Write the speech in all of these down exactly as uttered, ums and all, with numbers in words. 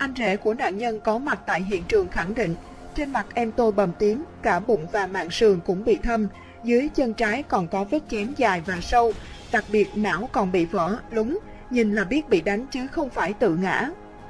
Anh rể của nạn nhân có mặt tại hiện trường khẳng định, trên mặt em tôi bầm tím, cả bụng và mạn sườn cũng bị thâm, dưới chân trái còn có vết chém dài và sâu, đặc biệt não còn bị vỡ, lún, nhìn là biết bị đánh chứ không phải tự ngã.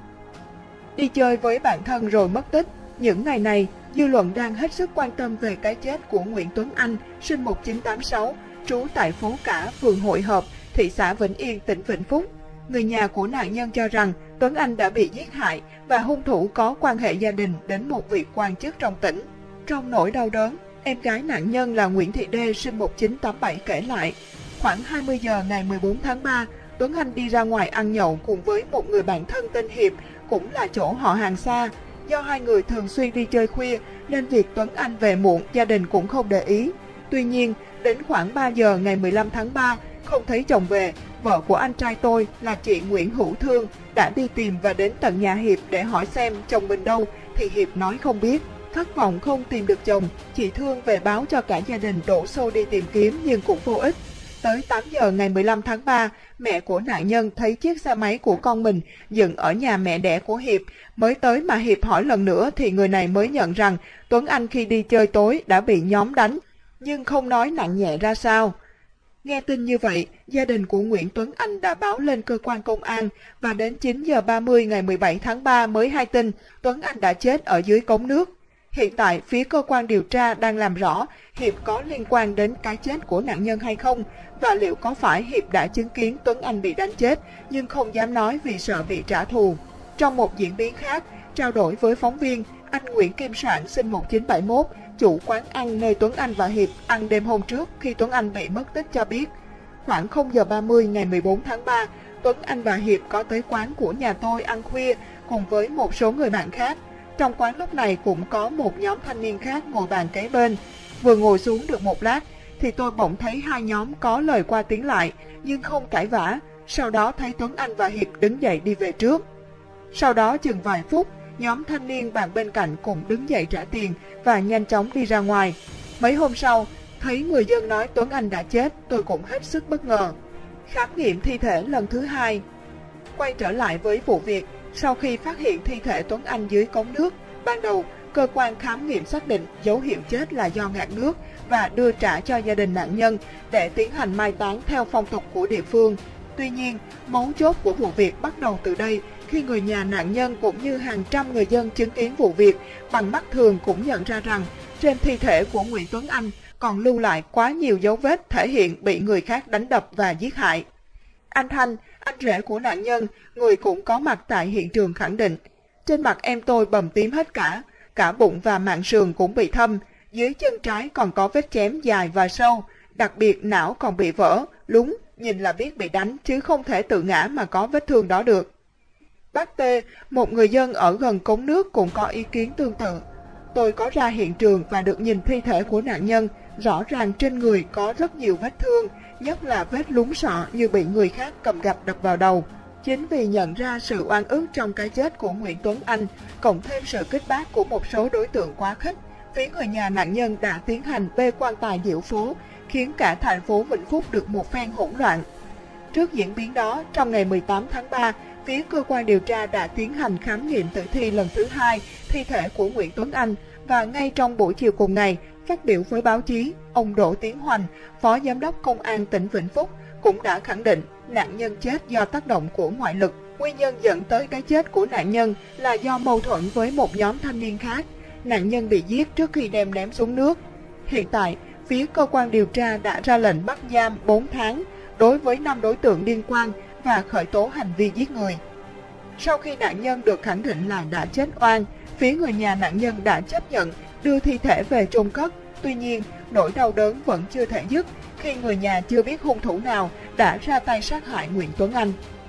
Đi chơi với bạn thân rồi mất tích. Những ngày này, dư luận đang hết sức quan tâm về cái chết của Nguyễn Tuấn Anh, sinh một nghìn chín trăm tám mươi sáu, trú tại phố Cả, phường Hội Hợp, thị xã Vĩnh Yên, tỉnh Vĩnh Phúc. Người nhà của nạn nhân cho rằng Tuấn Anh đã bị giết hại và hung thủ có quan hệ gia đình đến một vị quan chức trong tỉnh. Trong nỗi đau đớn, em gái nạn nhân là Nguyễn Thị Đê, sinh một nghìn chín trăm tám mươi bảy kể lại, khoảng hai mươi giờ ngày mười bốn tháng ba, Tuấn Anh đi ra ngoài ăn nhậu cùng với một người bạn thân tên Hiệp, cũng là chỗ họ hàng xa. Do hai người thường xuyên đi chơi khuya nên việc Tuấn Anh về muộn gia đình cũng không để ý. Tuy nhiên, đến khoảng ba giờ ngày mười lăm tháng ba, không thấy chồng về, vợ của anh trai tôi là chị Nguyễn Hữu Thương đã đi tìm và đến tận nhà Hiệp để hỏi xem chồng mình đâu, thì Hiệp nói không biết. Thất vọng không tìm được chồng, chị Thương về báo cho cả gia đình đổ xô đi tìm kiếm nhưng cũng vô ích. Tới tám giờ ngày mười lăm tháng ba, mẹ của nạn nhân thấy chiếc xe máy của con mình dựng ở nhà mẹ đẻ của Hiệp. Mới tới mà Hiệp hỏi lần nữa thì người này mới nhận rằng Tuấn Anh khi đi chơi tối đã bị nhóm đánh, nhưng không nói nặng nhẹ ra sao. Nghe tin như vậy, gia đình của Nguyễn Tuấn Anh đã báo lên cơ quan công an và đến chín giờ ba mươi ngày mười bảy tháng ba mới hay tin Tuấn Anh đã chết ở dưới cống nước. Hiện tại, phía cơ quan điều tra đang làm rõ Hiệp có liên quan đến cái chết của nạn nhân hay không và liệu có phải Hiệp đã chứng kiến Tuấn Anh bị đánh chết nhưng không dám nói vì sợ bị trả thù. Trong một diễn biến khác, trao đổi với phóng viên, anh Nguyễn Kim Soạn, sinh một nghìn chín trăm bảy mươi mốt, chủ quán ăn nơi Tuấn Anh và Hiệp ăn đêm hôm trước khi Tuấn Anh bị mất tích cho biết, khoảng không giờ ba mươi ngày mười bốn tháng ba, Tuấn Anh và Hiệp có tới quán của nhà tôi ăn khuya cùng với một số người bạn khác. Trong quán lúc này cũng có một nhóm thanh niên khác ngồi bàn kế bên. Vừa ngồi xuống được một lát thì tôi bỗng thấy hai nhóm có lời qua tiếng lại nhưng không cãi vã. Sau đó thấy Tuấn Anh và Hiệp đứng dậy đi về trước. Sau đó chừng vài phút, nhóm thanh niên bàn bên cạnh cùng đứng dậy trả tiền và nhanh chóng đi ra ngoài. Mấy hôm sau, thấy người dân nói Tuấn Anh đã chết, tôi cũng hết sức bất ngờ. Khám nghiệm thi thể lần thứ hai. Quay trở lại với vụ việc, sau khi phát hiện thi thể Tuấn Anh dưới cống nước, ban đầu cơ quan khám nghiệm xác định dấu hiệu chết là do ngạt nước và đưa trả cho gia đình nạn nhân để tiến hành mai táng theo phong tục của địa phương. Tuy nhiên, mấu chốt của vụ việc bắt đầu từ đây khi người nhà nạn nhân cũng như hàng trăm người dân chứng kiến vụ việc bằng mắt thường cũng nhận ra rằng trên thi thể của Nguyễn Tuấn Anh còn lưu lại quá nhiều dấu vết thể hiện bị người khác đánh đập và giết hại. Anh Thanh, anh rể của nạn nhân, người cũng có mặt tại hiện trường khẳng định, trên mặt em tôi bầm tím hết cả, cả bụng và mạn sườn cũng bị thâm, dưới chân trái còn có vết chém dài và sâu, đặc biệt não còn bị vỡ, lún, nhìn là biết bị đánh chứ không thể tự ngã mà có vết thương đó được. Bác T, một người dân ở gần cống nước cũng có ý kiến tương tự. Tôi có ra hiện trường và được nhìn thi thể của nạn nhân, rõ ràng trên người có rất nhiều vết thương, nhất là vết lún sọ như bị người khác cầm gạch đập vào đầu. Chính vì nhận ra sự oan ức trong cái chết của Nguyễn Tuấn Anh, cộng thêm sự kích bác của một số đối tượng quá khích, phía người nhà nạn nhân đã tiến hành bê quan tài diễu phố, khiến cả thành phố Vĩnh Phúc được một phen hỗn loạn. Trước diễn biến đó, trong ngày mười tám tháng ba, phía cơ quan điều tra đã tiến hành khám nghiệm tử thi lần thứ hai thi thể của Nguyễn Tuấn Anh và ngay trong buổi chiều cùng ngày, phát biểu với báo chí, ông Đỗ Tiến Hoành, Phó Giám đốc Công an tỉnh Vĩnh Phúc, cũng đã khẳng định nạn nhân chết do tác động của ngoại lực. Nguyên nhân dẫn tới cái chết của nạn nhân là do mâu thuẫn với một nhóm thanh niên khác. Nạn nhân bị giết trước khi đem ném xuống nước. Hiện tại, phía cơ quan điều tra đã ra lệnh bắt giam bốn tháng đối với năm đối tượng liên quan và khởi tố hành vi giết người. Sau khi nạn nhân được khẳng định là đã chết oan, phía người nhà nạn nhân đã chấp nhận đưa thi thể về chôn cất. Tuy nhiên, nỗi đau đớn vẫn chưa thể dứt khi người nhà chưa biết hung thủ nào đã ra tay sát hại Nguyễn Tuấn Anh.